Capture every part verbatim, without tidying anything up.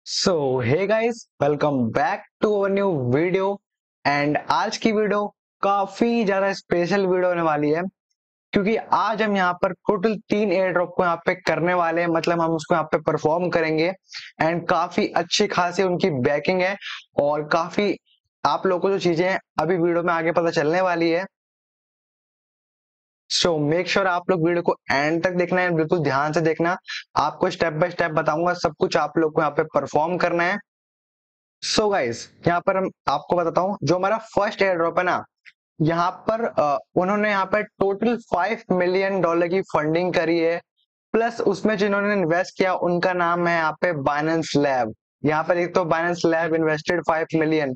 So hey guys, welcome back to our new video. And आज की video काफी ज्यादा स्पेशल वीडियो होने वाली है, क्योंकि आज हम यहाँ पर टोटल तीन एयर ड्रॉप को यहाँ पे करने वाले हैं। मतलब हम उसको यहाँ पे परफॉर्म करेंगे एंड काफी अच्छी खासी उनकी बैकिंग है और काफी आप लोगों को जो चीजें हैं अभी वीडियो में आगे पता चलने वाली है। सो मेक श्योर आप लोग वीडियो को एंड तक देखना है, बिल्कुल ध्यान से देखना। आपको स्टेप बाय स्टेप बताऊंगा, सब कुछ आप लोग को यहाँ पे परफॉर्म करना है। सो गाइस, यहाँ पर हम आपको बताता हूँ, जो हमारा फर्स्ट एयर ड्रॉप है ना, यहाँ पर अ, उन्होंने यहाँ पर टोटल फाइव मिलियन डॉलर की फंडिंग करी है। प्लस उसमें जिन्होंने इन्वेस्ट किया उनका नाम है यहाँ पे बाइनेंस लैब। यहाँ पर एक तो Binance lab invested five million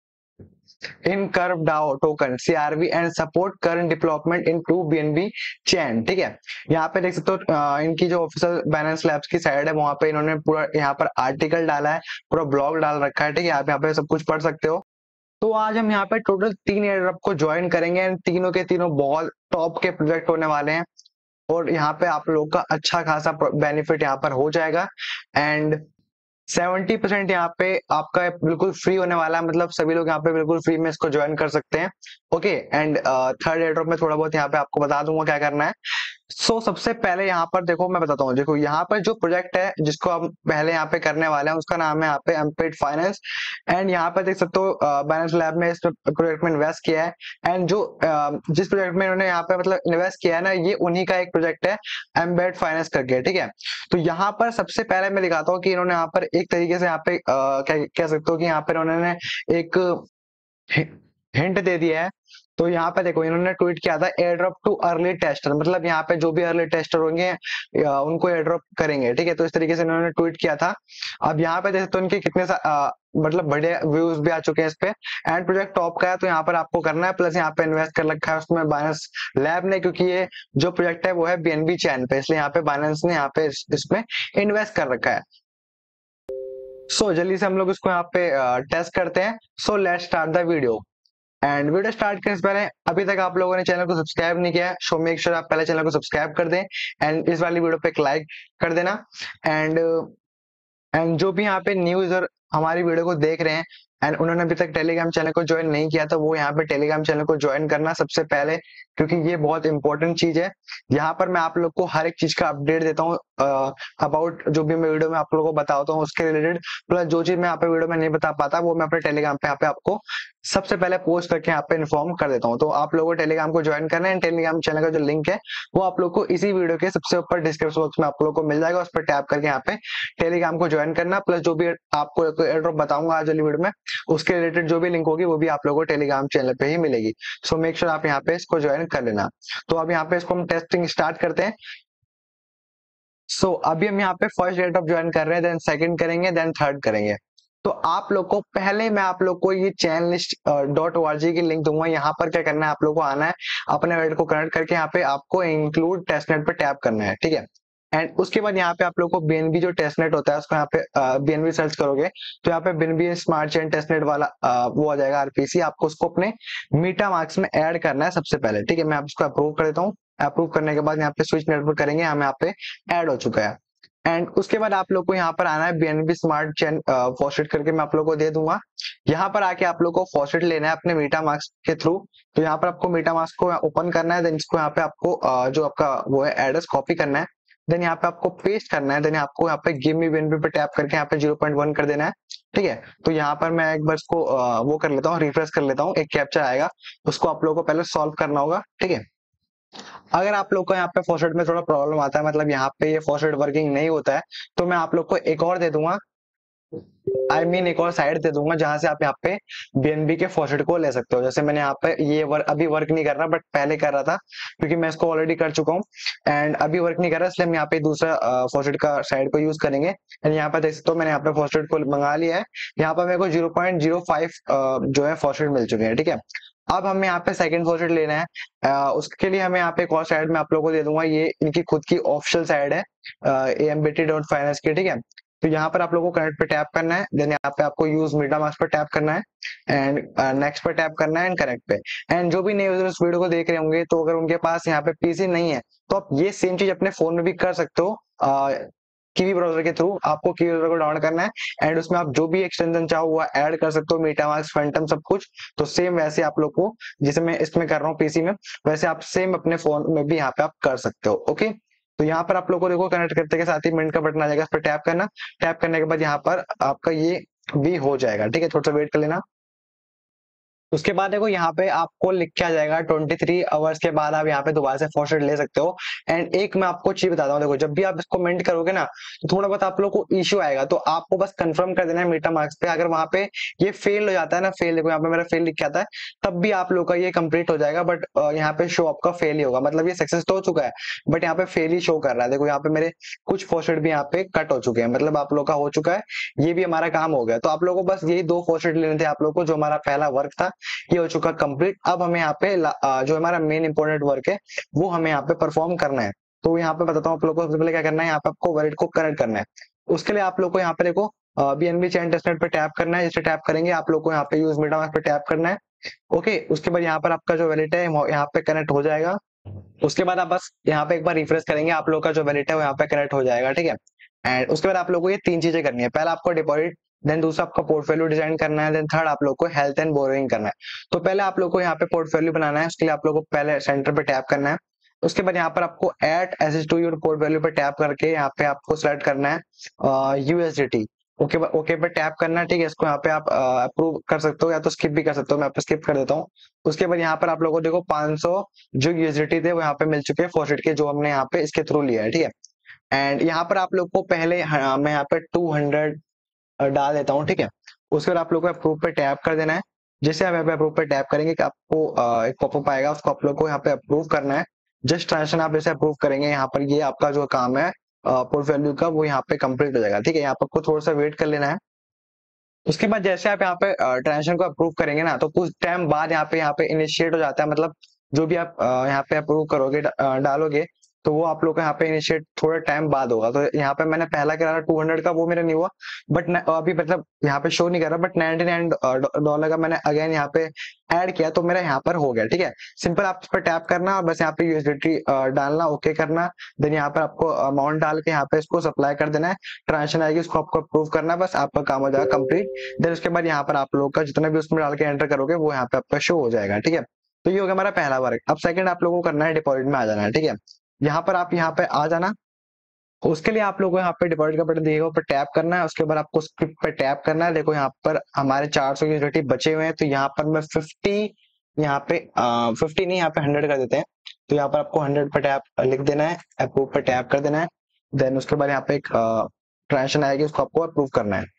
in Curve DAO token CRV and support current development in to BNB chain. ठीक है, यहाँ पे देख सकते हो अ, इनकी जो ऑफिशियल बाइनेंस लैब्स की साइड है वहां पे इन्होंने पूरा यहाँ पर आर्टिकल डाला है, पूरा ब्लॉग डाल रखा है। ठीक है, आप यहाँ पे सब कुछ पढ़ सकते हो। तो आज हम यहाँ पे टोटल तीन एयरड्रॉप को ज्वाइन करेंगे एंड तीनों के तीनों बहुत टॉप के प्रोजेक्ट होने वाले हैं और यहाँ पे आप लोग का अच्छा खासा बेनिफिट यहाँ पर हो जाएगा। एंड सेवेंटी परसेंट यहाँ पे आपका बिल्कुल फ्री होने वाला है, मतलब सभी लोग यहाँ पे बिल्कुल फ्री में इसको ज्वाइन कर सकते हैं। ओके, एंड थर्ड एयरड्रॉप में थोड़ा बहुत यहाँ पे आपको बता दूंगा क्या करना है। सो so, सबसे पहले यहाँ पर देखो, मैं बताता हूँ। देखो यहाँ पर जो प्रोजेक्ट है जिसको हम पहले यहाँ पे करने वाले हैं उसका नाम है यहाँ पे एम्पेड फाइनेंस। एंड यहाँ पे देख सकते हो बाइनेंस लैब में इस प्रोजेक्ट में इन्वेस्ट किया है। एंड जो अ, जिस प्रोजेक्ट में इन्होंने यहाँ पे मतलब इन्वेस्ट किया है ना, ये उन्हीं का एक प्रोजेक्ट है, एम्बेड फाइनेंस करके। ठीक है, तो यहाँ पर सबसे पहले मैं दिखाता हूँ कि इन्होंने यहाँ पर एक तरीके से यहाँ पे अ, क्या कह सकते हो कि यहाँ पर उन्होंने एक हिंट दे दिया है। तो यहाँ पे देखो, इन्होंने ट्वीट किया था air drop to early tester, मतलब यहाँ पे जो भी अर्ली टेस्टर होंगे या उनको एयर ड्रॉप करेंगे। ठीक है, तो इस तरीके से इन्होंने ट्वीट किया था। अब यहाँ पे देखो तो इनके कितने सा, आ, मतलब बड़े व्यूज भी आ चुके हैं इस पे। एंड प्रोजेक्ट टॉप का है, तो यहाँ पर आपको करना है। प्लस यहाँ पे इन्वेस्ट कर रखा है उसमें बाइनेंस लैब ने, क्योंकि ये जो प्रोजेक्ट है वो है बीएनबी चैन पे, इसलिए यहाँ पे बाइनेंस ने यहाँ पे इस, इसमें इन्वेस्ट कर रखा है। सो so, जल्दी से हम लोग इसको यहाँ पे टेस्ट करते हैं। So let's start the video. And video start करने से पहले अभी तक आप लोगों ने चैनल को सब्सक्राइब नहीं किया है, सो मेक श्योर आप पहले चैनल को सब्सक्राइब कर दें एंड इस वाली वीडियो पे एक लाइक कर देना। एंड एंड जो भी यहाँ पे न्यू यूजर हमारी वीडियो को देख रहे हैं एंड उन्होंने अभी तक टेलीग्राम चैनल को ज्वाइन नहीं किया, तो वो यहाँ पे टेलीग्राम चैनल को ज्वाइन करना सबसे पहले, क्योंकि ये बहुत इंपॉर्टेंट चीज है। यहाँ पर मैं आप लोग को हर एक चीज का अपडेट देता हूँ अबाउट जो भी मैं वीडियो में आप लोगों को बताता हूँ उसके रिलेटेड। प्लस जो चीज मैं यहाँ पे वीडियो में नहीं बता पाता वो मैं अपने टेलीग्राम पे यहाँ पे आपको सबसे पहले पोस्ट करके यहाँ पे इन्फॉर्म कर देता हूँ। तो आप लोगों को टेलीग्राम को ज्वाइन करना है। टेलीग्राम चैनल का जो लिंक है वो आप लोग को इसी वीडियो के सबसे ऊपर डिस्क्रिप्शन बॉक्स में आप लोग को मिल जाएगा, उस पर टैप करके यहाँ पे टेलीग्राम को ज्वाइन करना। प्लस जो भी आपको एयर ड्रॉप बताऊंगा आज वाली वीडियो में उसके रिलेटेड जो भी लिंक होगी वो भी आप लोगों को टेलीग्राम चैनल पे ही मिलेगी। सो मेक श्योर आप यहाँ पे इसको ज्वाइन कर लेना। तो अब यहाँ पे इसको हम टेस्टिंग स्टार्ट करते हैं। सो so, अभी हम यहाँ पे फर्स्ट एयर ड्रॉप ज्वाइन कर रहे हैं, देन सेकंड करेंगे, देन थर्ड करेंगे। तो आप लोग को पहले मैं आप लोग को ये chain list dot O R G की लिंक दूंगा। यहाँ पर क्या करना है, आप लोग को आना है, अपने वैलेट को कनेक्ट करके यहाँ पे आपको इंक्लूड टेस्टनेट पे टैप करना है। ठीक है, एंड उसके बाद यहाँ पे आप लोग को बीएनबी जो टेस्टनेट होता है उसको यहाँ पे बीएनबी सर्च करोगे तो यहाँ पे बीएनबी स्मार्ट चेन टेस्टनेट वाला आ, वो आ जाएगा आरपीसी। आपको उसको अपने मीटा मार्क्स में ऐड करना है सबसे पहले। ठीक है, मैं आप उसको अप्रूव कर देता हूँ। अप्रूव करने के बाद यहाँ पे स्विच नेटवर्क करेंगे, हमें यहाँ पे ऐड हो चुका है। एंड उसके बाद आप लोग को यहाँ पर आना है बीएनबी स्मार्ट चेन फॉसेट करके मैं आप लोग को दे दूंगा। यहाँ पर आके आप लोग को फॉसेट लेना है अपने मीटा मार्क्स के थ्रू। तो यहाँ पर आपको मीटा मार्क्स को ओपन करना है, देन इसको यहाँ पे आपको अ, जो आपका वो है एड्रेस कॉपी करना है, देन यहाँ पे आपको पेस्ट करना है, देन आपको यहाँ पे गिव मी बीएनबी पे टैप करके यहाँ पे जीरो पॉइंट वन कर देना है। ठीक है, तो यहाँ पर मैं एक बार इसको अ, वो कर लेता हूँ, रिफ्रेश कर लेता हूँ। एक कैप्चर आएगा, उसको आप लोगों को पहले सॉल्व करना होगा। ठीक है, अगर आप लोग को यहाँ पे फॉसेट में थोड़ा प्रॉब्लम आता है, मतलब यहाँ पे ये फॉसेट वर्किंग नहीं होता है, तो मैं आप लोग को एक और दे दूंगा। आई I मीन mean, एक और साइड दे दूंगा जहां से आप यहाँ पे बीएनबी के फॉसेट को ले सकते हो। जैसे मैंने यहाँ पे ये वर्क अभी वर्क नहीं कर रहा, बट पहले कर रहा था क्योंकि मैं इसको ऑलरेडी कर चुका हूँ एंड अभी वर्क नहीं कर रहा, इसलिए हम यहाँ पे दूसरा फॉसेट का साइड को यूज करेंगे। एंड यहाँ पे देख सकते हो मैंने यहाँ पे फॉसेट को मंगा लिया है। यहाँ पर मेरे को जीरो पॉइंट जीरो फाइव जो है फॉसेट मिल चुके हैं। ठीक है, अब हमें यहाँ पे सेकंड फॉसेट लेना है। आ, उसके लिए हमें यहाँ पे एक और साइड में आप लोगों को दे दूंगा, ये इनकी खुद की ऑफिशियल साइड है A M B T dot finance की। ठीक है, तो यहाँ पर आप लोगों को कनेक्ट पे टैप करना है, देन यहाँ पे आपको यूज मीटा मास्क पे टैप करना है एंड नेक्स्ट पे टैप करना है एंड कनेक्ट पे। एंड जो भी नए यूजर इस वीडियो को देख रहे होंगे, तो अगर उनके पास यहाँ पे पीसी नहीं है तो आप ये सेम चीज अपने फोन में भी कर सकते हो। कीवी ब्राउजर के थ्रू आपको कीवी ब्राउजर को डाउनलोड करना है एंड उसमें आप जो भी एक्सटेंशन चाहो वो ऐड कर सकते हो, मीटामास्क, फैंटम, सब कुछ। तो सेम वैसे आप लोग को, जैसे मैं इसमें कर रहा हूँ पीसी में, वैसे आप सेम अपने फोन में भी यहाँ पे आप कर सकते हो। ओके, तो यहाँ पर आप लोग को देखो कनेक्ट करते के साथ ही मिनट का बटन आ जाएगा, इस पर टैप करना। टैप करने के बाद यहाँ पर आपका ये भी हो जाएगा, ठीक है, थोड़ा सा वेट कर लेना। उसके बाद देखो यहाँ पे आपको लिख के आ जाएगा तेईस आवर्स के बाद आप यहाँ पे दोबारा से फॉसेट ले सकते हो। एंड एक मैं आपको चीज बताता हूँ, देखो जब भी आप इसको मिंट करोगे ना तो थोड़ा बहुत आप लोग को इश्यू आएगा, तो आपको बस कंफर्म कर देना है मीटा मार्क्स पे। अगर वहां पे ये फेल हो जाता है ना, फेल, देखो यहाँ पे मेरा फेल लिख के आता है, तब भी आप लोग का ये कंप्लीट हो जाएगा। बट यहाँ पे शो आपका फेल ही होगा, मतलब ये सक्सेस तो हो चुका है बट यहाँ पे फेल ही शो कर रहा है। देखो यहाँ पे मेरे कुछ फॉसेट भी यहाँ पे कट हो चुके हैं, मतलब आप लोग का हो चुका है, ये भी हमारा काम हो गया। तो आप लोगों को बस यही दो फॉसेट लेने थे आप लोग को, जो हमारा पहला वर्क था ये हो चुका कंप्लीट। अब हमें यहाँ पे जो हमारा मेन इंपॉर्टेंट वर्क है वो हमें यहाँ पे परफॉर्म करना है। तो यहाँ पे बताता हूँ आप लोग को, सबसे पहले क्या करना है, यहाँ पे आपको वॉलेट को कनेक्ट करना है। उसके लिए आप लोग को यहाँ पे देखो बीएनबी चैन टेस्टनेट पे टैप करना है। जैसे टैप करेंगे आप लोग को यहाँ पे यूज मीटामास्क पे टैप करना है। ओके, उसके बाद यहाँ पर आपका जो वॉलेट है यहाँ पे कनेक्ट हो जाएगा। उसके बाद आप बस यहाँ पे एक बार रिफ्रेश करेंगे, आप लोग का जो वॉलेट है वो यहाँ पे कनेक्ट हो जाएगा, ठीक है। एंड उसके बाद आप लोग को ये तीन चीजें करनी है, पहला आपको डिपॉजिट, देन दूसरा आपका पोर्टफोलियो डिजाइन करना है, देन थर्ड आप लोग को हेल्थ एंड बोरोइंग करना है। तो पहले आप लोग को यहाँ पे पोर्टफोलियो बनाना है, उसके लिए आप लोग को पहले सेंटर पे टैप करना है। उसके बाद यहाँ पर आपको एड एसेस टू योर पोर्टफोलियो पे टैप करके यहाँ पे आपको सेलेक्ट करना है यूएसडीटी। ओके, ओके पे टैप करना है, ठीक है। इसको यहाँ पे आप अप्रूव कर सकते हो या तो स्किप भी कर सकते हो, मैं यहाँ पे स्किप कर देता हूँ। उसके बाद यहाँ पर आप लोगों को देखो पाँच सौ जो यूएसडीटी थे वो यहाँ पे मिल चुके हैं फॉसेट के, जो हमने यहाँ पे इसके थ्रू लिया है, ठीक है। एंड यहाँ पर आप लोग को पहले हाँ, मैं यहाँ पे टू हंड्रेड डाल देता हूँ, ठीक है। उसके बाद आप लोग को अप्रूव पे टैप कर देना है। जैसे आप यहाँ पे अप्रूव पे टैप करेंगे कि आपको अ, एक पॉपअप आएगा, उसको आप लोग को यहाँ पे अप्रूव करना है। जस्ट ट्रांजेक्शन आप जैसे अप्रूव करेंगे यहाँ पर ये आपका जो काम है पोर्टफोलियो का वो यहाँ पे कंप्लीट हो जाएगा, ठीक है। यहाँ पर आपको थोड़ा सा वेट कर लेना है। उसके बाद जैसे आप यहाँ पे ट्रांजेक्शन को अप्रूव करेंगे ना तो कुछ टाइम बाद यहाँ पे यहाँ पे इनिशिएट हो जाता है, मतलब जो भी आप अ, यहाँ पे अप्रूव करोगे अ, डालोगे तो वो आप लोग का यहाँ पे इनिशिएट थोड़ा टाइम बाद होगा। तो यहाँ पे मैंने पहला करा टू हंड्रेड का, वो मेरा नहीं हुआ बट अभी मतलब यहाँ पे शो नहीं कर रहा, बट नाइनटी नाइन डॉलर का मैंने अगेन यहाँ पे ऐड किया तो मेरा यहाँ पर हो गया, ठीक है। सिंपल आप इस पर टैप करना और बस यहाँ पे यूएसडीटी डालना, ओके करना, देन यहाँ पर आपको अमाउंट डाल के यहाँ पे इसको सप्लाई कर देना है। ट्रांजेक्शन आएगी उसको आपको अप्रूव करना है, बस आपका काम हो जाएगा कंप्लीट। देन उसके बाद यहाँ पर आप लोग का जितना भी उसमें डाल के एंटर करोगे वो यहाँ पे आपका शो हो जाएगा, ठीक है। तो ये हो गया हमारा पहला वर्क। अब सेकंड आप लोगों को करना है डिपॉजिट में आ जाना है, ठीक है। यहाँ पर आप यहाँ पे आ जाना, उसके लिए आप लोगों को यहाँ पे डिपॉजिट का बटन दिखेगा, ऊपर टैप करना है। उसके बाद आपको स्क्रिप्ट पे टैप करना है। देखो यहाँ पर हमारे चार सौ यूनिटी बचे हुए हैं, तो यहाँ पर मैं फिफ्टी यहाँ पे फिफ्टी नहीं, यहाँ पे हंड्रेड कर देते हैं। तो यहाँ पर आपको हंड्रेड पे टैप लिख देना है, अप्रूव पे टैप कर देना है। देन उसके बाद यहाँ पे एक ट्रांजेक्शन आएगी, उसको आपको अप्रूव करना है।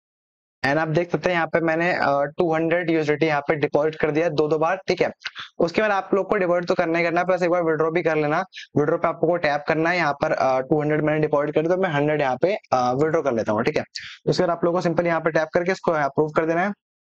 एंड आप देख सकते हैं यहाँ पे मैंने टू हंड्रेड यूएसडीटी यहाँ पे डिपॉजिट कर दिया दो दो बार, ठीक है। उसके बाद आप लोग को डिपॉजिट तो करना ही करना है, प्लस एक बार विड्रॉ भी कर लेना। विड्रॉ पे आपको टैप करना है, यहाँ पर टू हंड्रेड मैंने डिपॉजिट कर दिया तो मैं हंड्रेड यहाँ पे विड्रॉ कर लेता हूँ, ठीक है। उसके बाद आप लोग को सिंपल यहाँ पे टैप करके इसको अप्रूव कर देना है।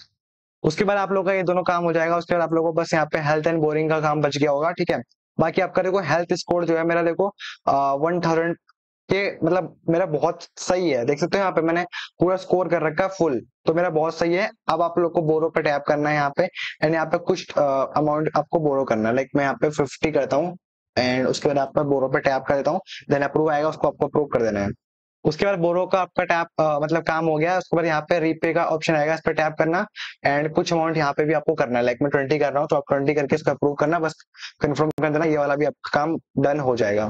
उसके बाद आप लोग का ये दोनों काम हो जाएगा। उसके बाद आप लोगों को बस यहाँ पे हेल्थ एंड बोरिंग का काम बच गया होगा, ठीक है। बाकी आपका देखो हेल्थ स्कोर जो है मेरा देखो वन थाउजेंड के, मतलब मेरा बहुत सही है, देख सकते हो यहाँ पे मैंने पूरा स्कोर कर रखा है फुल, तो मेरा बहुत सही है। अब आप लोग को बोरो पे टैप करना है यहाँ पे, एंड यहाँ पे कुछ अमाउंट आपको बोरो करना है, लाइक मैं यहाँ पे फिफ्टी करता हूँ एंड उसके बाद आपका बोरो पे टैप कर देता हूँ। देन अप्रूव आएगा, उसको आपको अप्रूव कर देना है। उसके बाद बोरो का आपका टैप मतलब काम हो गया। उसके बाद यहाँ पे रीपे का ऑप्शन आएगा, इस पर टैप करना एंड कुछ अमाउंट यहाँ पे भी आपको करना है, लाइक मैं ट्वेंटी कर रहा हूँ तो आप ट्वेंटी करके इसको अप्रूव करना, बस कंफर्म कर देना, ये वाला भी आपका काम डन हो जाएगा।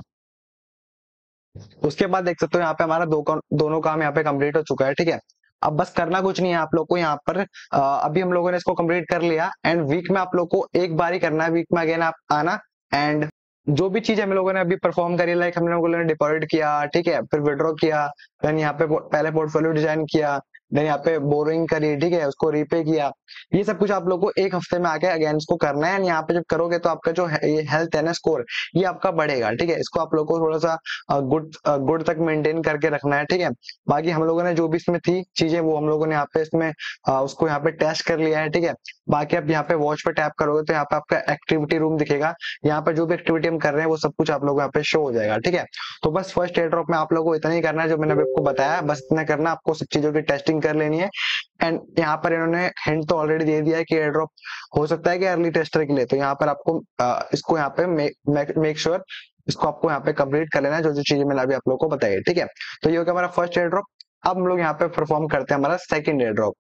उसके बाद देख सकते हो यहाँ पे हमारा दो काम, दोनों काम यहाँ पे कंप्लीट हो चुका है, ठीक है। अब बस करना कुछ नहीं है आप लोग को यहाँ पर, आ, अभी हम लोगों ने इसको कंप्लीट कर लिया एंड वीक में आप लोग को एक बार ही करना है, वीक में अगेन आप आना एंड जो भी चीज हम लोगों ने अभी परफॉर्म करी, लाइक हम लोगों ने डिपॉजिट किया, ठीक है, फिर विड्रॉ किया, देन यहाँ पे पहले पोर्टफोलियो डिजाइन किया, देन यहाँ पे बोरिंग करी, ठीक है, उसको रीपे किया, ये सब कुछ आप लोग को एक हफ्ते में आके अगेन इसको करना है। यहाँ पे जब करोगे तो आपका जो है, ये हेल्थ है ना स्कोर, ये आपका बढ़ेगा, ठीक है। इसको आप लोग को थोड़ा सा गुड गुड तक मेंटेन करके रखना है, ठीक है। बाकी हम लोगों ने जो भी इसमें थी चीजें वो हम लोगों ने यहाँ पे इसमें आ, उसको यहाँ पे टेस्ट कर लिया है, ठीक है। बाकी आप यहाँ पे वॉच पे टैप करोगे तो यहाँ पे आपका एक्टिविटी रूम दिखेगा, यहाँ पे जो भी एक्टिविटी हम कर रहे हैं वो सब कुछ आप लोग यहाँ पे शो हो जाएगा, ठीक है। तो बस फर्स्ट एयर ड्रॉप में आप लोगों को इतना ही करना है जो मैंने आपको बताया, बस इतना करना, आपको सब चीजों की टेस्टिंग कर लेनी है। एंड यहाँ पर इन्होंने हिंट तो ऑलरेडी दे दिया है कि एयर ड्रॉप हो सकता है कि अर्ली टेस्टर के लिए, तो यहाँ पर आपको आ, इसको यहाँ पे मेक श्योर इसको आपको यहाँ पे कंप्लीट कर लेना है, जो जो चीजें मैंने अभी आप लोगों को बताई है, ठीक है। तो ये हो गया हमारा फर्स्ट एयर ड्रॉप। अब हम लोग यहाँ पे परफॉर्म करते हैं हमारा सेकंड एयर ड्रॉप।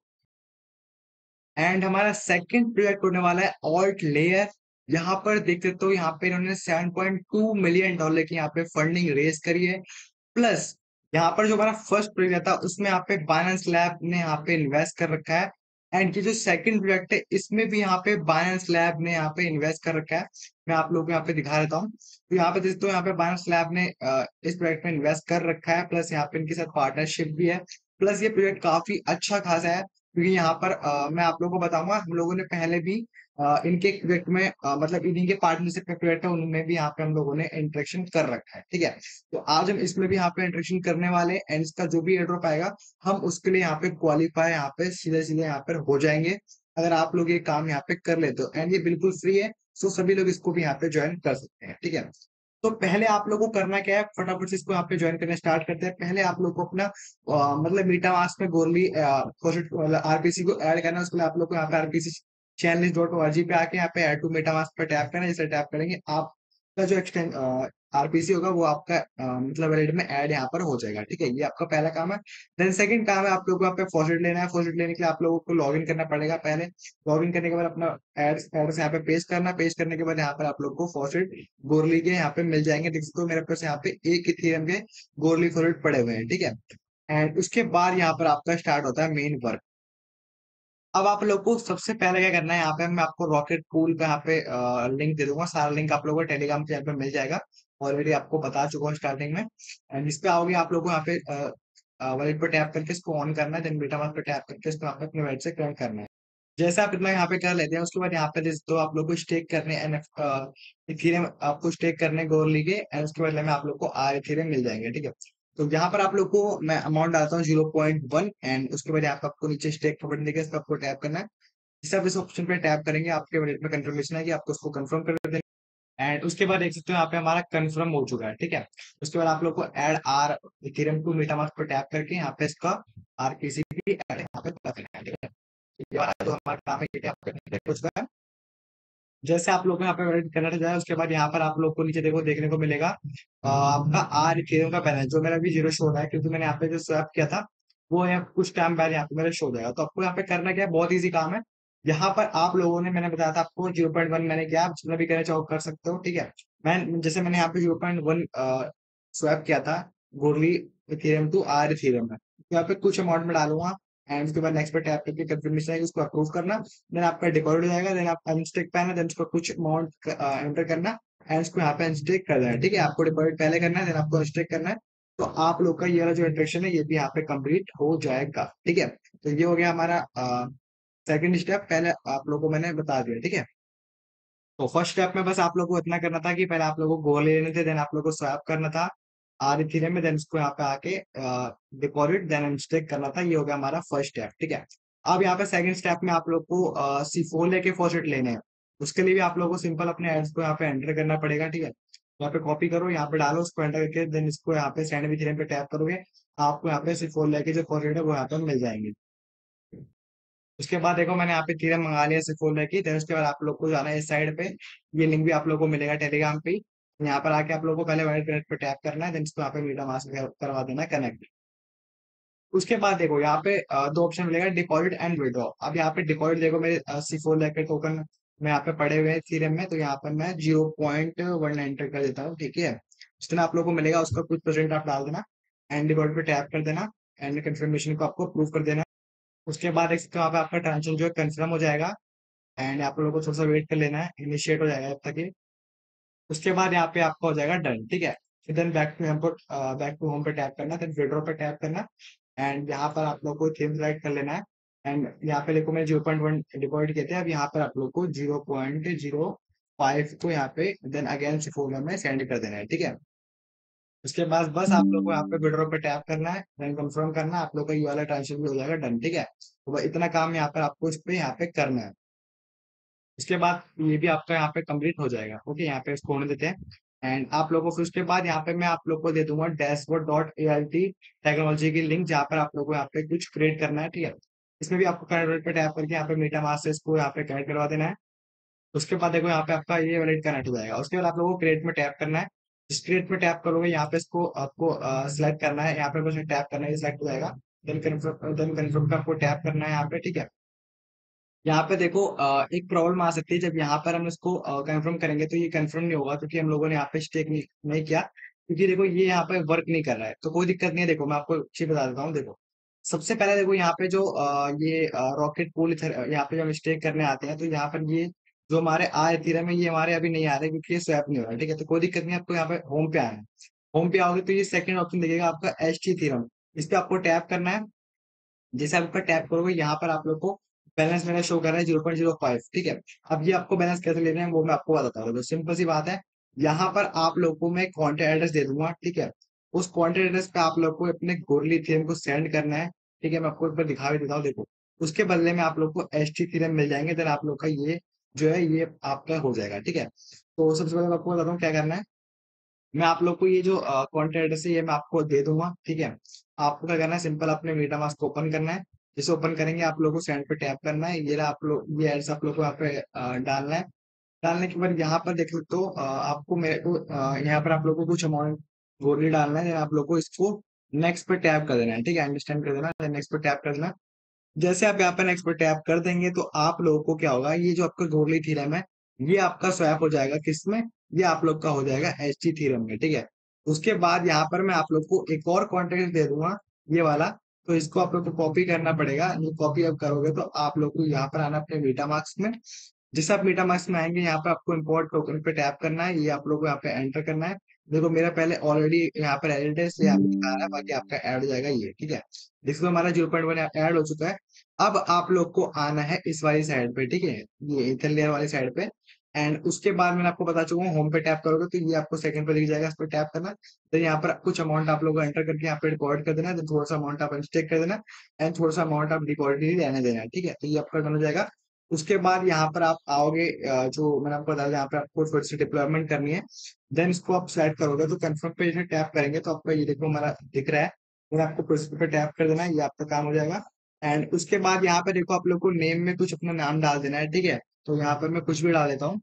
एंड हमारा सेकंड प्रोजेक्ट होने वाला है ऑल्ट लेयर। यहाँ पर देख सकते हो, यहाँ पे इन्होंने seven point two million dollar की यहाँ पे फंडिंग रेज करी है। प्लस यहाँ पर जो हमारा फर्स्ट प्रोजेक्ट था उसमें यहाँ पे बाइनेंस लैब ने यहाँ पे इन्वेस्ट कर रखा है। एंड ये जो सेकंड प्रोजेक्ट है इसमें भी यहाँ पे बाइनेंस लैब ने यहाँ पे इन्वेस्ट कर रखा है। मैं आप लोगों को यहाँ पे दिखा देता हूँ। तो यहाँ पे देख सकते हो, यहाँ पे बाइनेंस लैब ने अ, इस प्रोजेक्ट में इन्वेस्ट कर रखा है। प्लस यहाँ पे इनके साथ पार्टनरशिप भी है। प्लस ये प्रोजेक्ट काफी अच्छा खासा है, क्योंकि यहाँ पर अ, मैं आप लोगों को बताऊंगा, हम लोगों ने पहले भी अ, इनके प्रोजेक्ट में अ, मतलब इन्हीं के पार्टनरशिप के प्रोजेक्ट है उनमें भी यहाँ पे हम लोगों ने इंटरेक्शन कर रखा है, ठीक है। तो आज हम इसमें भी यहाँ पे इंटरेक्शन करने वाले हैं, एंड इसका जो भी एड्रॉप आएगा हम उसके लिए यहाँ पे क्वालिफाई यहाँ पे सीधे सीधे यहाँ पर हो जाएंगे, अगर आप लोग ये काम यहाँ पे कर लेते हो। एंड ये बिल्कुल फ्री है, सो सभी लोग इसको भी यहाँ पे ज्वाइन कर सकते हैं, ठीक है। तो पहले आप लोगों को करना क्या है, फटाफट से इसको यहाँ पे ज्वाइन करना स्टार्ट करते हैं। पहले आप लोग को अपना अ, मतलब मीटामास्क में गोरली आरपीसी को ऐड करना है। उसके लिए आप लोग को यहाँ पे आरपीसी चैनल डॉट ओआरजी पे आके यहाँ पे ऐड टू मीटामास्क पे टैप करना है। जैसे टैप करेंगे आपका जो एक्सटेंड आरपीसी होगा वो आपका अ, मतलब वैलेट में ऐड यहाँ पर हो जाएगा, ठीक है। ये आपका पहला काम है। देन सेकंड काम है, आप लोगों को यहाँ पे फॉसेट लेना है। फॉसेट लेने के लिए आप लोगों को लॉग इन करना पड़ेगा। पहले लॉग इन करने के बाद अपना एड्स एड्रेस यहाँ पे पेस्ट करना। पेस्ट करने के बाद यहाँ पर आप लोग को फॉसेट गोरली के यहाँ पे मिल जाएंगे। देख सकते हो मेरे पास यहाँ पे एक इथेरियम के गोरली फॉसेट पड़े हुए हैं, ठीक है। एंड उसके बाद यहाँ पर आपका स्टार्ट होता है मेन वर्क। अब आप लोग को सबसे पहले क्या करना है, यहाँ पे मैं आपको रॉकेट पूल का यहाँ पे लिंक दे दूंगा। सारा लिंक आप लोगों को टेलीग्राम चैनल पे मिल जाएगा। ऑलरेडी आपको बता चुका हूँ स्टार्टिंग में। एंड इस पे आओगे आप लोग को यहाँ पे वॉलेट पे टैप करके इसको ऑन करना है। देन बीटामास्क पे टैप करके इसको यहाँ पे अपने वॉलेट से कनेक्ट करना है। जैसे आप इतना यहाँ पे कर लेते हैं, उसके बाद यहाँ पे जिस तो आप लोग को स्टेक करने एन इथेरियम आपको स्टेक करने गोरली के, एंड उसके बदले में आप लोग को आर इथेरियम मिल जाएंगे, ठीक है। तो यहाँ पर आप लोग को मैं अमाउंट डालता हूँ जीरो पॉइंट वन। एंड उसके बाद यहाँ पे आपको नीचे स्टेक का बटन देगा, इस पर आपको टैप करना है। जैसे आप इस ऑप्शन पे टैप करेंगे आपके वॉलेट में कंफर्मेशन आएगी, आपको उसको कंफर्म कर देना। एंड उसके बाद देख सकते हो यहाँ पे हमारा कंफर्म हो चुका है, ठीक है। उसके बाद आप लोग को add R Ethereum to MetaMask पर टैप करके यहाँ पे इसका आरपीसी भी ऐड यहाँ पे कर देना है, ठीक है। ये वाला जो हमारा काम है ये टैप करने हो चुका है। जैसे आप लोग को यहाँ पे वैलिड करना जाए, उसके बाद यहाँ पर आप लोग को नीचे देखो देखने को मिलेगा अ, आपका आर इथेरियम का बैलेंस, जो मेरा भी जीरो शो हो रहा है, क्योंकि मैंने यहाँ पे जो स्वैप किया था वो यहाँ कुछ टाइम बाद यहाँ पे मेरा शो हो जाएगा। तो आपको यहाँ पे करना क्या है, बहुत ईजी काम है। यहाँ पर आप लोगों ने, मैंने बताया था आपको जीरो पॉइंट वन मैंने किया, आप जितना भी करना चाहो कर सकते हो, ठीक है। मैं जैसे मैंने यहाँ पे जीरो पॉइंट वन स्वैप किया था Goerli Ethereum to R Ethereum में, तो यहाँ पे कुछ अमाउंट में डालूंगा। एंड उसके बाद नेक्स्ट पे टैप करके कंफर्मेशन आएगी, उसको अप्रूव करना। देन आपका डिपॉजिट हो जाएगा। देन आप अनस्टेक पे आना, देन उसको कुछ अमाउंट एंटर करना एंड उसको यहाँ पे अनस्टेक कर देना है, ठीक है। आपको डिपॉजिट पहले करना है, देन आपको अनस्टेक करना है। तो आप लोग का ये वाला जो इंट्रेक्शन है ये भी यहाँ पे कंप्लीट हो जाएगा, ठीक है। तो ये हो गया हमारा सेकंड स्टेप, पहले आप लोगों को मैंने बता दिया, ठीक है। तो फर्स्ट स्टेप में बस आप लोगों को इतना करना था कि पहले आप लोगों को गोल लेने थे, देन आप लोगों को स्वैप करना था आर इथेरियम में, देन इसको यहाँ पे आके डिपॉजिट देन अनस्टेक करना था। ये हो गया हमारा फर्स्ट स्टेप, ठीक है। अब यहाँ पे सेकंड स्टेप में आप लोग को सिफोले के फॉसेट लेने हैं। उसके लिए भी आप लोगों को सिंपल अपने एड्स को यहाँ पे एंटर करना पड़ेगा, ठीक है। यहाँ पे कॉपी करो, यहाँ पे डालो, उसको एंटर करके देन इसको यहाँ पे सेंड विथ इथेरियम पे टैप करोगे, आपको यहाँ पे सिफोले के जो फॉसेट है वो यहाँ पे मिल जाएंगे। उसके बाद देखो मैंने यहाँ पे इथेरियम मंगा लिया सिर्फ फोल्डर की। देन उसके बाद आप लोग को जाना है इस साइड पे, ये लिंक भी आप लोग को मिलेगा टेलीग्राम पे ही। यहाँ पर आके आप लोग को पहले वाइट कनेक्ट पे टैप करना है, देन इसको यहाँ पे मीटा मास्क करवा देना है कनेक्ट। उसके बाद देखो यहाँ पे अ, दो ऑप्शन मिलेगा, डिपॉजिट एंड विड्रॉ। अब यहाँ पे डिपॉजिट देखो मेरे सी फोर लैख के टोकन में यहाँ पे पड़े हुए हैं इथेरियम में, तो यहाँ पर मैं जीरो पॉइंट वन एंटर कर देता हूँ, ठीक है। जितना आप लोग को मिलेगा उसका कुछ परसेंट आप डाल देना एंड डिपॉजिट पे टैप कर देना एंड कंफर्मेशन को आपको अप्रूव कर देना। उसके बाद एक वहाँ पे आपका ट्रांजेक्शन जो है कंफर्म हो जाएगा। एंड आप लोगों को थोड़ा सा वेट कर लेना है, इनिशिएट हो जाएगा तब तक ये। उसके बाद यहाँ पे आपका हो जाएगा डन, ठीक है। फिर देन बैक टू होम पर बैक टू होम पे टैप करना, देन विड्रॉ पे टैप करना। एंड यहाँ पर आप लोग को थीम सेलेक्ट कर लेना है। एंड यहाँ पे देखो मैं जीरो पॉइंट वन डिपॉजिट किए थे, अब यहाँ पर आप लोग को जीरो पॉइंट जीरो फाइव को यहाँ पे देन अगेन फोल्डर में सेंड कर देना है, ठीक है। उसके बाद बस आप लोग को यहाँ पे विड्रॉ पे टैप करना है, देन कंफर्म करना है, आप लोग का ये वाला ट्रांजेक्शन भी हो जाएगा डन, ठीक है। तो बस इतना काम यहाँ पर आपको इस पे यहाँ पे करना है। इसके बाद ये भी आपका यहाँ पे कंप्लीट हो जाएगा, ओके। यहाँ पे इसको होने देते हैं। एंड आप लोगों को फिर उसके बाद यहाँ पे मैं आप लोग को दे दूंगा dashboard dot A I T technology की लिंक, जहाँ पर आप लोगों को यहाँ पे कुछ क्रिएट करना है, ठीक है। इसमें भी आपको कनेक्ट पे टैप करके यहाँ पे मीटा मास्क से इसको यहाँ पे कनेक्ट करवा देना है। उसके बाद देखो यहाँ पे आपका ये वैलिड कनेक्ट हो जाएगा। उसके बाद आप लोगों को क्रिएट में टैप करना है। जिस क्रिएट पे टैप करोगे यहाँ पे इसको आपको सिलेक्ट करना है, यहाँ पे बस टैप करना है, ये सिलेक्ट हो जाएगा। देन कन्फर्म, देन कन्फर्म पे आपको टैप करना है यहाँ पे, ठीक है। यहाँ पे देखो अ, एक प्रॉब्लम आ सकती है, जब यहाँ पर हम इसको कंफर्म करेंगे तो ये कंफर्म नहीं होगा, क्योंकि हम लोगों ने यहाँ पे स्टेक नहीं, नहीं किया, क्योंकि देखो ये यहाँ पे वर्क नहीं कर रहा है। तो कोई दिक्कत नहीं है, देखो मैं आपको चीज बता देता हूँ। देखो सबसे पहले देखो यहाँ पे जो अ, ये रॉकेट पूल यहाँ पे जब स्टेक करने आते हैं, तो यहाँ पर ये जो हमारे आए थीरम है, ये हमारे अभी नहीं आ रहे, क्योंकि ये स्वैप नहीं हो रहा है, ठीक है। तो कोई दिक्कत नहीं है, आपको यहाँ पे होम पे आना है। होम पे आओगे तो ये सेकंड ऑप्शन दिखेगा आपका एच टी थीरम, इस पे आपको टैप करना है। जैसे आप ऊपर टैप करोगे, यहाँ पर आप लोग को बैलेंस मेरा शो कर रहा है जीरो पॉइंट जीरो फाइव, ठीक है। अब ये आपको बैलेंस कैसे लेना है वो मैं आपको बताता हूँ। तो सिंपल सी बात है, यहाँ पर आप लोग को मैं कॉन्टेक्ट एड्रेस दे दूंगा, ठीक है। उस कॉन्टेक्ट एड्रेस पे आप लोग को अपने गोरली थीम को सेंड करना है, ठीक है। मैं आपको एक बार दिखा भी देता हूँ, देखो उसके बदले में आप लोग को एच टी थीरम मिल जाएंगे, देन आप लोग का ये जो है ये आपका हो जाएगा, ठीक है। तो सबसे पहले मैं आपको बताता हूँ क्या करना है। मैं आप लोग को ये जो कॉन्टेक्ट एड्रेस है ये मैं आपको दे दूंगा, ठीक है। आपको क्या करना है, सिंपल अपने मीटामास्क को ओपन करना है। जैसे ओपन करेंगे आप लोगों को सेंड पे टैप करना है, ये रहा आप लोग, ये एड्स आप लोग को यहाँ पे अ, डालना है। डालने के बाद यहाँ पर देख लो तो अ, आपको मेरे को अ, यहाँ पर आप लोग को कुछ अमाउंट गोली डालना है, then आप लोग को इसको नेक्स्ट पे टैप कर देना है, ठीक है। अंडरस्टैंड कर देना, नेक्स्ट पे टैप कर देना। जैसे आप यहाँ पे नेक्स्ट पे टैप कर देंगे तो आप लोगों को क्या होगा, ये जो आपका गोरली थीरम है ये आपका स्वैप हो जाएगा किसमें, ये आप लोग का हो जाएगा एच टी थीरम में, ठीक है। उसके बाद यहाँ पर मैं आप लोग को एक और कॉन्टेक्ट दे दूंगा, ये वाला। तो इसको आप लोग को कॉपी करना पड़ेगा, ये कॉपी अब करोगे तो आप लोग को यहाँ पर आना अपने मीटा मार्क्स में। जैसे आप मीटा मार्क्स में आएंगे, यहाँ पे आपको इम्पोर्ट टोकन पे टैप करना है, ये आप लोग को यहाँ पे एंटर करना है। देखो मेरा पहले ऑलरेडी यहाँ पर एडिट है, इसलिए यहाँ पे दिखा रहा है, बाकी आपका ऐड हो जाएगा ये, ठीक है। जिसमें हमारा जीरो पॉइंट वन ऐड हो चुका है। अब आप लोग को आना है इस वाली साइड पे, ठीक है, ये इथर लेयर वाली साइड पे। एंड उसके बाद मैंने आपको बता चुका हूँ, होम पे टैप करोगे तो ये आपको सेकंड पे दिख जाएगा, इस पे टैप करना। तो यहाँ पर कुछ अमाउंट आप लोग को एंटर करके यहाँ पे डिपॉजिट कर देना है, तो थोड़ा सा अमाउंट आप अनस्टेक कर देना, एंड थोड़ा सा अमाउंट आप डिपॉजिट ही रहने देना है, ठीक है। तो ये आपका डन हो जाएगा। उसके बाद यहाँ पर आप आओगे, अ, जो मैंने आपको बताया यहाँ पे आपको थोड़ी सी डिप्लॉयमेंट करनी है। देन इसको आप सेलेक्ट करोगे तो कंफर्म पे जैसे टैप करेंगे तो आपका ये देखो हमारा दिख रहा है, फिर आपको प्रोसीड पे टैप कर देना है, ये आपका काम हो जाएगा। एंड उसके बाद यहाँ पे देखो आप लोग को नेम में कुछ अपना नाम डाल देना है, ठीक है। तो यहाँ पर मैं कुछ भी डाल देता हूँ।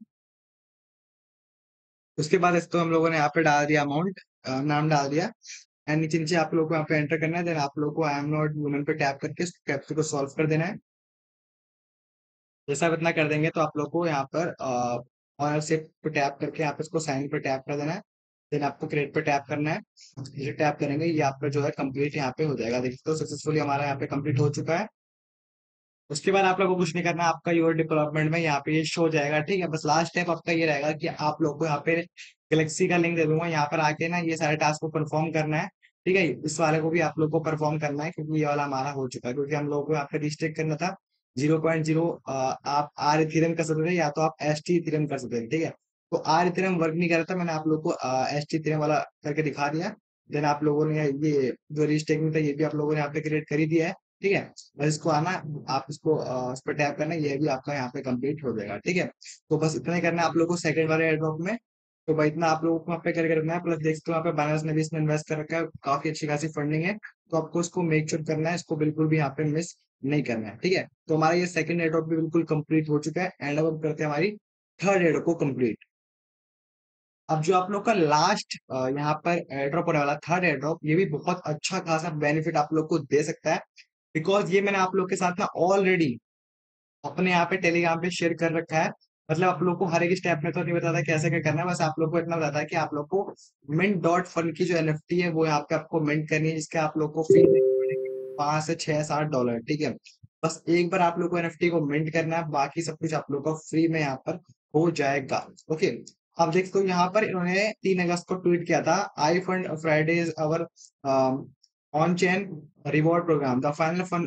उसके बाद इसको हम लोगों ने यहाँ पे डाल दिया अमाउंट, नाम डाल दिया। एंड नीचे नीचे आप लोग को यहाँ पे एंटर करना है, देन आप लोग को आई एम नॉट ह्यूमन पे टैप करके इस कैप्चर को सॉल्व कर देना है। जैसा आप इतना कर देंगे तो आप लोग को यहाँ पर ऑनरशिप पे टैप करके यहाँ पे इसको साइन पे टैप कर देना है। देन आपको क्रिएट पे टैप करना है। ये टैप करेंगे ये आपका जो है कंप्लीट यहाँ पे हो जाएगा। देखिए तो सक्सेसफुली हमारा यहाँ पे कंप्लीट हो चुका है। उसके बाद आप लोगों को कुछ नहीं करना, आपका योर डेवलपमेंट में यहाँ पे ये शो हो जाएगा, ठीक है। बस लास्ट स्टेप आपका ये रहेगा कि आप लोग को यहाँ पे गैलेक्सी का लिंक दे दूंगा, यहाँ पर आके ना ये सारे टास्क को परफॉर्म करना है, ठीक है। इस वाले को भी आप लोग को परफॉर्म करना है, क्योंकि ये वाला हमारा हो चुका है, क्योंकि हम लोगों को यहाँ पे रिस्ट्रिक्ट करना था जीरो पॉइंट जीरो। आप आर इथेरियम कर सकते थे या तो आप एस टी इथेरियम कर सकते थे, ठीक है। तो आर इथेरियम वर्क नहीं कर रहा था, मैंने आप लोग को एस टी इथेरियम वाला करके दिखा दिया। देन आप लोगों ने ये जो रिस्टेकिंग था ये भी आप लोगों ने यहाँ पे क्रिएट कर ही दिया है, ठीक है। बस इसको आना, आप इसको अ, इस पर टैप करना, ये भी आपका यहाँ पे कंप्लीट हो जाएगा, ठीक है। तो बस इतना ही करना है आप लोगों को सेकंड वाले एयरड्रॉप में। तो भाई इतना आप लोगों को वहाँ पे करके रखना है। प्लस देख सकते हो यहाँ पे बाइनेंस ने भी इसमें इन्वेस्ट कर रखा है, काफी अच्छी खासी फंडिंग है। तो आपको इसको मेक श्योर करना है, इसको बिल्कुल भी यहाँ पे मिस नहीं करना है, ठीक है। तो हमारा ये सेकंड एयरड्रॉप भी बिल्कुल कंप्लीट हो चुका है, एंड अब हम करते हैं हमारी थर्ड एयरड्रॉप को कंप्लीट। अब जो आप लोग का लास्ट यहाँ पर एयरड्रॉप होने वाला थर्ड एयरड्रॉप, ये भी बहुत अच्छा खासा बेनिफिट आप लोग को दे सकता है, बिकॉज ये मैंने आप लोग के साथ ना ऑलरेडी अपने यहाँ पे टेलीग्राम पे शेयर कर रखा है। मतलब आप लोग को हर एक स्टेप में तो नहीं बताता कैसे क्या करना है, बस आप लोग को इतना बताता है कि आप लोग को मिंट डॉट फन की जो एनएफटी है वो यहाँ पे आपको मिंट करनी है, जिसके आप लोग को फी पांच से छह सात डॉलर, ठीक है। बस एक बार आप लोग को एनएफटी को मिंट करना है, बाकी सब कुछ आप लोग को फ्री में यहाँ पर हो जाएगा, ओके। अब देखते हो यहाँ पर इन्होंने तीन अगस्त को ट्वीट किया था, I fund Fridays our on chain reward programme the final fund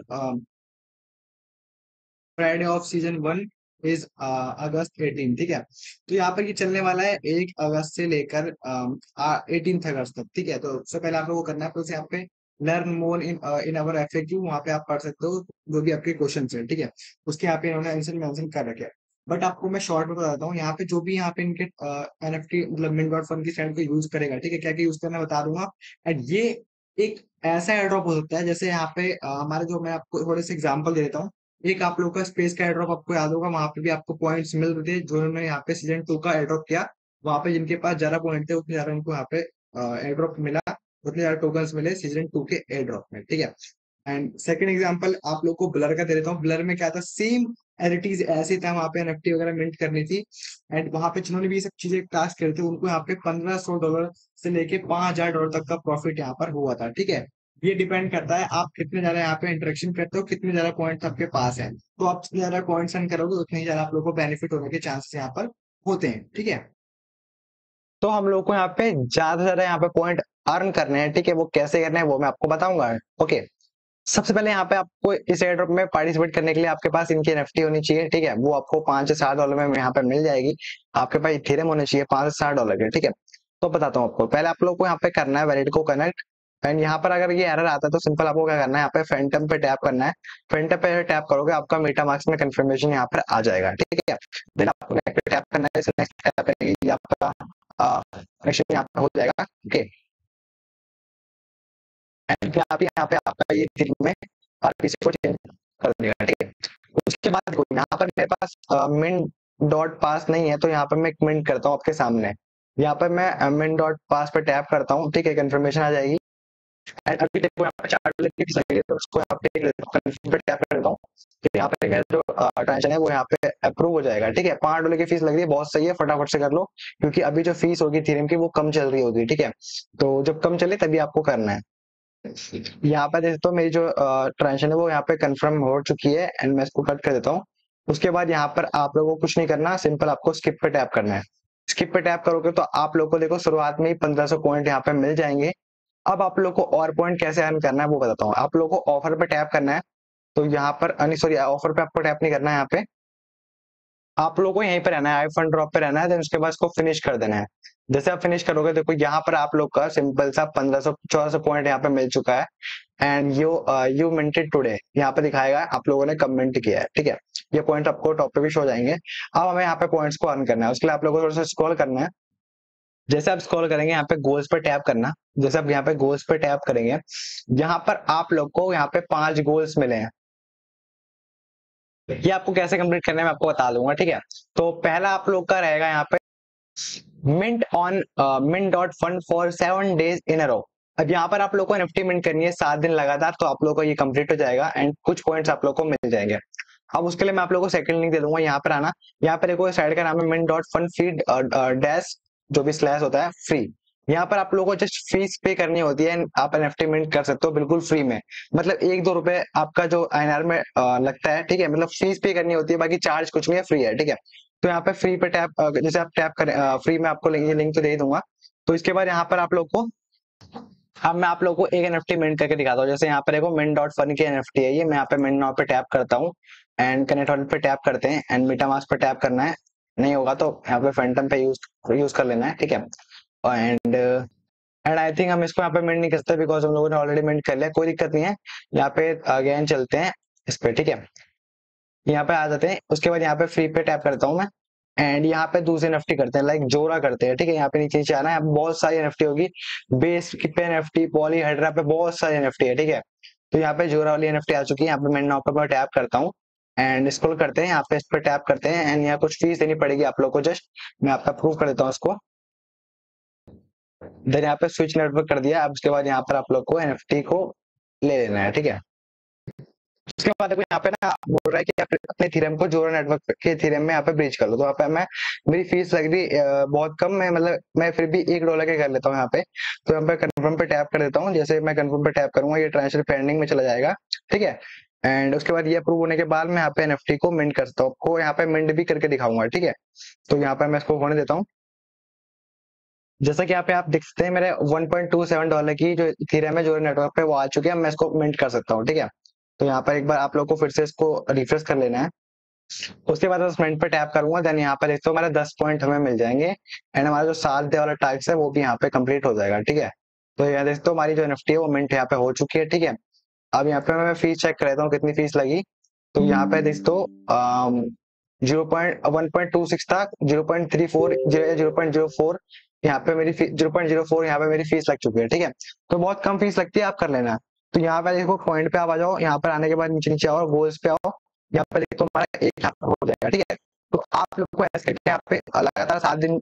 Friday of season one is August eighteen, ठीक है। तो यहाँ पर ये चलने वाला है एक अगस्त से लेकर एटीन अगस्त तक, ठीक है। तो सबसे पहले आप लोगों को करना है, प्लस यहाँ पे लर्न मोर इन इन अवर एफएक्यू, वहाँ पे आप पढ़ सकते हो जो भी आपके क्वेश्चन है, ठीक है। उसके यहाँ पे इन्होंने आंसर मेंशन कर रखे हैं। बट आपको मैं शॉर्ट में बताता हूँ, यहाँ पे जो भी यहाँ पे इनके एनएफटी मतलब मिंट डॉट फन की साइड को यूज करेगा, ठीक है, क्या क्या यूज करना बता दूंगा। एंड ये एक ऐसा एड्रॉप हो सकता है, जैसे यहाँ पे अ, हमारे जो मैं आपको थोड़े से एग्जाम्पल दे देता हूँ। एक आप लोग का स्पेस का एड्रॉप आपको याद होगा, वहां पे भी आपको पॉइंट्स मिल रहे थे, जो उन्होंने यहाँ पे सीजन टू का एड्रॉप किया, वहां पे जिनके पास ज्यादा पॉइंट थे उतने ज्यादा उनको यहाँ पे एयर ड्रॉप मिला, उतने ज्यादा टोकन्स मिले सीजन टू के एयर ड्रॉप में, ठीक है। एंड सेकंड एग्जांपल आप लोग को ब्लर का दे देता हूँ। ब्लर में क्या था, सेम एडिटीज ऐसे था, वहां पे एनएफटी वगैरह मिंट करनी थी। एंड वहां पे जिन्होंने भी ये सब चीजें टास्क करे थे उनको यहाँ पे पंद्रह सौ डॉलर से लेके पांच हजार डॉलर तक का प्रॉफिट यहाँ पर हुआ था, ठीक है। ये डिपेंड करता है आप कितने ज्यादा यहाँ पे इंटरेक्शन करते हो, कितने ज्यादा पॉइंट्स आपके पास है। तो आप जितने ज्यादा पॉइंट्स अर्न करोगे उतने ही ज्यादा आप लोग को बेनिफिट होने के चांसेस यहाँ पर होते हैं, ठीक है। तो हम लोग को यहाँ पे ज्यादा से ज्यादा यहाँ पे पॉइंट अर्न करने हैं, ठीक है। वो कैसे करने हैं वो मैं आपको बताऊंगा, ओके। सबसे पहले यहाँ पे आपको इस एयर ड्रॉप में पार्टिसिपेट करने के लिए आपके पास इनकी एनएफटी होनी चाहिए, ठीक है। वो आपको पांच से सात डॉलर में यहाँ पे मिल जाएगी। आपके पास इथेरियम होने चाहिए पांच से सात डॉलर के, ठीक है। तो बताता हूँ आपको, पहले आप लोग को यहाँ पे करना है वैलिड को कनेक्ट। एंड यहाँ पर अगर ये एरर आता है तो सिंपल आपको क्या करना है, यहाँ पे फैंटम पे टैप करना है। फैंटम पे टैप करोगे आपका मेटामास्क में कंफर्मेशन यहाँ पर आ जाएगा, ठीक है। देन आपको नेक्स्ट टैप करना है, नेक्स्ट टैप करेंगे आपका कनेक्शन यहाँ पे हो जाएगा, ओके। एंड आप यहाँ पे आपका ये थीम में आरपीसी को चेंज कर देगा, ठीक है। उसके बाद देखो यहाँ पर मेरे पास मिन डॉट पास नहीं है, तो यहाँ पर मैं मिंट करता हूँ आपके सामने। यहाँ पर मैं मिन डॉट पास पे टैप करता हूँ, ठीक है, कंफर्मेशन आ जाएगी। एंड अभी देखो यहाँ पर चार डॉलर की फीस लगी है, तो उसको यहाँ पे कंफर्म पे टैप करता हूँ, तो यहाँ पे मेरा जो ट्रांजेक्शन है वो यहाँ पे अप्रूव हो जाएगा, ठीक है। पांच डॉलर की फीस लग रही है, बहुत सही है, फटाफट से कर लो, क्योंकि अभी जो फीस होगी थीरम की वो कम चल रही होगी, ठीक है। तो जब कम चले तभी आपको करना है। यहाँ पर देखो तो मेरी जो ट्रांजेक्शन है वो यहाँ पे कंफर्म हो चुकी है, एंड मैं इसको कट कर देता हूँ। उसके बाद यहाँ पर आप लोगों को कुछ नहीं करना, सिंपल आपको स्किप पे टैप करना है। स्किप पे टैप करोगे तो आप लोग को देखो शुरुआत में ही पंद्रह सौ पॉइंट यहाँ पे मिल जाएंगे। अब आप लोग को और पॉइंट कैसे अर्न करना है वो बताता हूँ। आप लोग को ऑफर पे टैप करना है, तो यहाँ पर सॉरी ऑफर पे आपको टैप नहीं करना है। यहाँ पे आप लोगों को यहीं पे रहना है, आई फंड ड्रॉप पे रहना है, देन उसके बाद इसको फिनिश कर देना है। जैसे आप फिनिश करोगे देखो यहाँ पर आप लोग का सिंपल सा पंद्रह सौ चौदह सौ पॉइंट यहाँ पे मिल चुका है। And you you minted today यहाँ पे दिखाएगा आप लोगों ने कमेंट किया है, ठीक है। ये पॉइंट आपको टॉप पे भी शो हो जाएंगे। अब हमें यहाँ पे पॉइंट्स को अर्न करना है, उसके लिए आप लोगों को थोड़ा सा स्क्रॉल करना है। जैसे आप स्क्रॉल करेंगे यहाँ पे गोल्स पे टैप करना। जैसे आप यहाँ पे गोल्स पे टैप करेंगे, यहाँ पर आप लोग को यहाँ पे पांच गोल्स मिले हैं। ये आपको कैसे कंप्लीट करना है मैं आपको बता दूंगा, ठीक है। तो पहला आप लोग का रहेगा यहाँ पे mint on mint dot fund for seven days in a row. अब यहाँ पर आप लोग को एनएफटी मिंट करनी है सात दिन लगातार, तो आप लोग को ये कंप्लीट हो जाएगा एंड कुछ पॉइंट्स आप लोग को मिल जाएंगे। अब उसके लिए मैं आप लोग को सेकंड लिंक दे दूंगा, यहाँ पर आना। यहाँ पर देखो साइड का नाम है mint dot fund feed dash जो भी स्लैश होता है फ्री। यहाँ पर आप लोगों को जस्ट फीस पे करनी होती है, आप एनएफटी मिंट कर सकते हो बिल्कुल फ्री में। मतलब एक दो रुपए आपका जो आईएनआर में आ, लगता है, ठीक है। मतलब फीस पे करनी होती है, बाकी चार्ज कुछ नहीं है, फ्री है, ठीक है। तो यहाँ पे फ्री पे टैप, जैसे आप टैप करें फ्री में आपको ये लिंक तो दे ही दूंगा। तो इसके बाद यहाँ पर आप लोग को अब मैं आप लोगों को एक एनएफटी मिंट करके दिखाता हूँ। जैसे यहाँ पर देखो मिंट डॉट फन की एनएफटी है ये, मैं यहाँ पे मिंट नाउ पे टैप करता हूँ एंड कनेक्ट ऑन पे टैप करते हैं एंड मेटामास्क पे टैप करना है। नहीं होगा तो यहाँ पे फैंटम पे यूज यूज कर लेना है, ठीक है। एंड एंड आई थिंक हम इसको यहाँ पे मिंट नहीं कर सकते बिकॉज हम लोगों ने ऑलरेडी मिंट कर लिया, कोई दिक्कत नहीं है। यहाँ पे अगेन चलते हैं इस पे, ठीक है। यहाँ पे आ जाते हैं, उसके बाद यहाँ पे फ्री पे टैप करता हूँ मैं एंड यहाँ पे दूसरे एनएफटी करते हैं, लाइक जोरा करते हैं, ठीक है। यहाँ पे नीचे नीचे आना है, बहुत सारी एनएफटी होगी, बेस पे एनएफटी पॉली हाइड्रा पे बहुत सारी एनएफटी है, ठीक है। तो यहाँ पे जोरा वाली एनएफटी आ चुकी है। यहाँ पे मैं नाउ पे टैप करता हूँ एंड स्क्रॉल करते हैं, यहाँ पे इस पे टैप करते हैं एंड यहाँ कुछ फीस देनी पड़ेगी आप लोग को, जस्ट मैं आपका प्रूव कर देता हूँ इसको। देन यहाँ पे स्विच नेटवर्क कर दिया। अब उसके बाद यहाँ पर आप लोग को एनएफटी को ले लेना है, ठीक है। उसके बाद देखो यहाँ पे ना बोल रहा है कि अपने थीरम को जोरा नेटवर्क के थीरम में यहाँ पे ब्रिज कर लो। तो यहाँ पे मैं मेरी फीस लग रही बहुत कम है, मतलब मैं फिर भी एक डॉलर के कर लेता हूँ यहाँ पे। तो यहाँ पे कंफर्म पे टैप कर देता हूँ। जैसे मैं कंफर्म पे टैप करूंगा ये ट्रांजेक्शन पेंडिंग में चला जाएगा, ठीक है। एंड उसके बाद ये अप्रूव होने के बाद मैं यहाँ पे एनएफटी को मिंट करता हूँ, आपको यहाँ पे मिंट भी करके दिखाऊंगा, ठीक है। तो यहाँ पे मैं इसको होने देता हूँ। जैसा कि यहाँ पे आप देख सकते हैं मेरे one point two seven dollar की जो थीरम है जो नेटवर्क पे वो आ चुके हैं, मैं इसको मिंट कर सकता हूँ, ठीक है। तो यहाँ पर एक बार आप लोग को फिर से इसको रिफ्रेश कर लेना है। उसके बाद दस मिनट पे टैप करूंगा, देन यहाँ पर देखते हो हमारे दस पॉइंट हमें मिल जाएंगे एंड हमारा जो सात डे वाला टास्क है वो भी यहाँ पे कंप्लीट हो जाएगा, ठीक है। तो यहाँ देखते हो हमारी जो एनएफटी है वो मिंट यहाँ पे हो चुकी है, ठीक है। अब यहाँ पे मैं फीस चेक कर लेता हूँ कितनी फीस लगी। तो यहाँ पे देखते हो zero point one point two six था, zero point three four zero point zero four यहाँ पे मेरी जीरो पॉइंट जीरो फोर यहाँ पे मेरी फीस लग चुकी है, ठीक है। तो बहुत कम फीस लगती है, आप कर लेना। तो यहाँ पे देखो पॉइंट पे आप आ जाओ, यहाँ पर आने के बाद नीचे नीचे आओ, गोल्स पे आओ, यहाँ पे देखो हमारा एक यहाँ पे हो जाएगा, ठीक है। तो आप लोग को ऐसे करके यहाँ पे लगातार सात दिन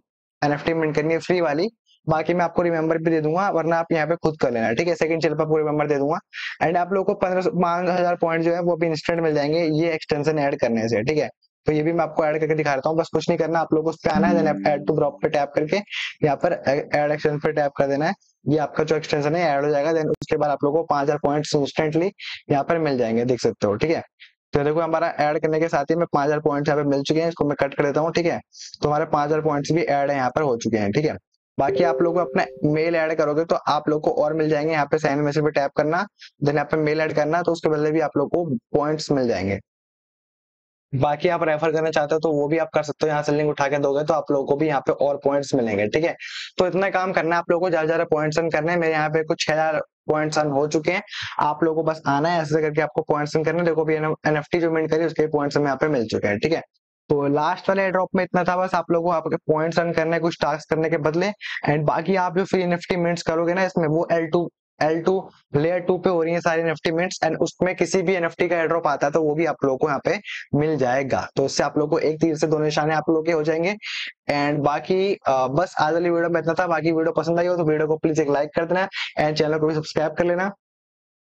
एनएफटी मिंट करनी है फ्री वाली। बाकी मैं आपको रिमेंबर भी दे दूंगा, वरना आप यहाँ पे खुद कर लेना, ठीक है। सेकंड चैनल पर आपको रिमेंबर दे दूंगा। एंड आप लोगों को पंद्रह पांच हजार पॉइंट जो है वो भी इंस्टेंट मिल जाएंगे ये एक्सटेंशन ऐड करने से, ठीक है। तो ये भी मैं आपको ऐड करके दिखा देता हूँ। बस कुछ नहीं करना, आप लोगों को उस पे आना है, देन ऐड टू ड्रॉप पे टैप करके यहाँ पर ऐड एक्सटेंशन पे टैप कर देना है। ये आपका जो एक्सटेंशन है ऐड हो जाएगा। देन उसके बाद आप लोगों को पांच हजार पॉइंट्स इंस्टेंटली यहाँ पर मिल जाएंगे, देख सकते हो, ठीक है। तो देखो हमारा ऐड करने के साथ ही में पांच हजार पॉइंट्स यहाँ पे मिल चुके हैं। इसको मैं कट कर देता हूँ, ठीक है। तो हमारे पांच हजार पॉइंट्स भी ऐड है यहाँ पर हो चुके हैं, ठीक है। बाकी आप लोग अपना मेल ऐड करोगे तो आप लोग को और मिल जाएंगे। यहाँ पे साइन मैसेज पे टैप करना, देन यहाँ पे मेल ऐड करना, तो उसके बदले भी आप लोग को पॉइंट्स मिल जाएंगे। बाकी आप रेफर करना चाहते हो तो वो भी आप कर सकते हो, यहाँ से लिंक उठा के दोगे तो आप लोगों को भी यहाँ पे और पॉइंट्स मिलेंगे, ठीक है। तो इतना काम करना है आप लोगों को, ज्यादा ज्यादा पॉइंट्स अर्न करने हैं। मेरे यहाँ पे कुछ छह हजार पॉइंट्स अर्न हो चुके हैं। आप लोगों को बस आना है, ऐसे करके आपको पॉइंट्स अर्न करने। देखो भी एनएफटी जो मिंट करी उसके पॉइंट्स यहाँ पे मिल चुके हैं, ठीक है। तो लास्ट वाले ड्रॉप में इतना था, बस आप लोगों को आपके पॉइंट्स अर्न करने कुछ टास्क करने के बदले। एंड बाकी आप जो फ्री एनएफटी मिंट्स करोगे ना इसमें, वो L two L two layer two पे हो रही है सारी एनएफटी मिंट्स। एंड उसमें किसी भी एनएफटी का एड्रॉप आता है तो वो भी आप लोगों को यहाँ पे मिल जाएगा। तो इससे आप लोग को एक तीर से दो निशाने आप लोग के हो जाएंगे। एंड बाकी आ, बस आज वाली वीडियो में इतना था। बाकी वीडियो पसंद आई हो तो वीडियो को प्लीज एक लाइक कर देना एंड चैनल को भी सब्सक्राइब कर लेना।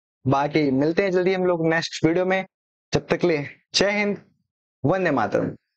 बाकी मिलते हैं जल्दी हम लोग नेक्स्ट वीडियो में। जब तक ले जय हिंद, वंदे मातरम।